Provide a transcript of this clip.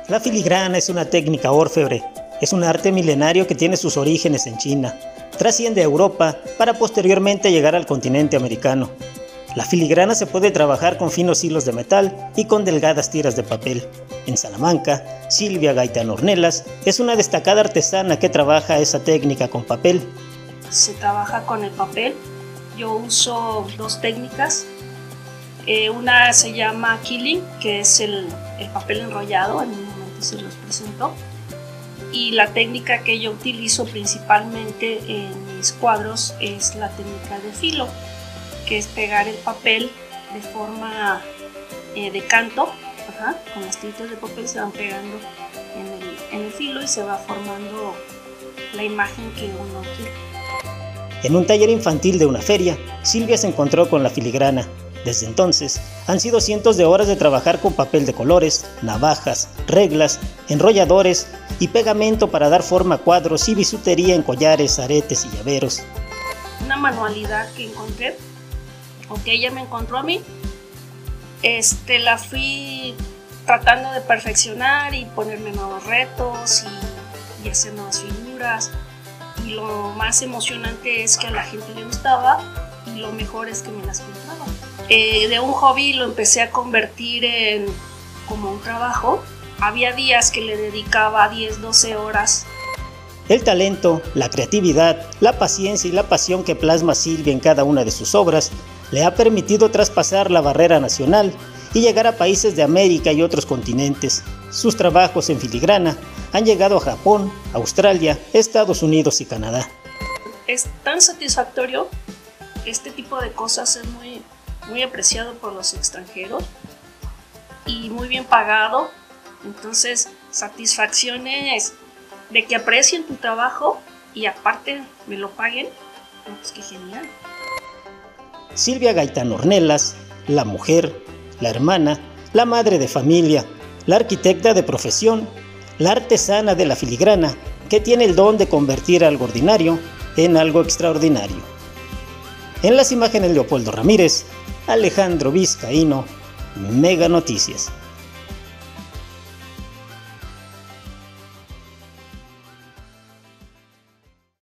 La filigrana es una técnica orfebre. Es un arte milenario que tiene sus orígenes en China. Trasciende a Europa para posteriormente llegar al continente americano. La filigrana se puede trabajar con finos hilos de metal y con delgadas tiras de papel. En Salamanca, Silvia Gaitán Ornelas es una destacada artesana que trabaja esa técnica con papel. Se trabaja con el papel. Yo uso dos técnicas. Una se llama quilling, que es el papel enrollado, en un momento se los presento. Y la técnica que yo utilizo principalmente en mis cuadros es la técnica de filo, que es pegar el papel de forma de canto, con las tiritas de papel se van pegando en el filo y se va formando la imagen que uno quiere. En un taller infantil de una feria, Silvia se encontró con la filigrana. Desde entonces, han sido cientos de horas de trabajar con papel de colores, navajas, reglas, enrolladores y pegamento para dar forma a cuadros y bisutería en collares, aretes y llaveros. Una manualidad que encontré, o que ella me encontró a mí, la fui tratando de perfeccionar y ponerme nuevos retos y hacer nuevas figuras. Y lo más emocionante es que a la gente le gustaba y lo mejor es que me las compraba. De un hobby lo empecé a convertir en como un trabajo. Había días que le dedicaba 10, 12 horas. El talento, la creatividad, la paciencia y la pasión que plasma Silvia en cada una de sus obras le ha permitido traspasar la barrera nacional y llegar a países de América y otros continentes. Sus trabajos en filigrana han llegado a Japón, Australia, Estados Unidos y Canadá. Es tan satisfactorio, este tipo de cosas es muy apreciado por los extranjeros y muy bien pagado. Entonces, satisfacciones de que aprecien tu trabajo y aparte me lo paguen, pues qué genial. Silvia Gaitán Ornelas, la mujer, la hermana, la madre de familia, la arquitecta de profesión, la artesana de la filigrana, que tiene el don de convertir algo ordinario en algo extraordinario. En las imágenes, Leopoldo Ramírez, Alejandro Vizcaíno, Mega Noticias.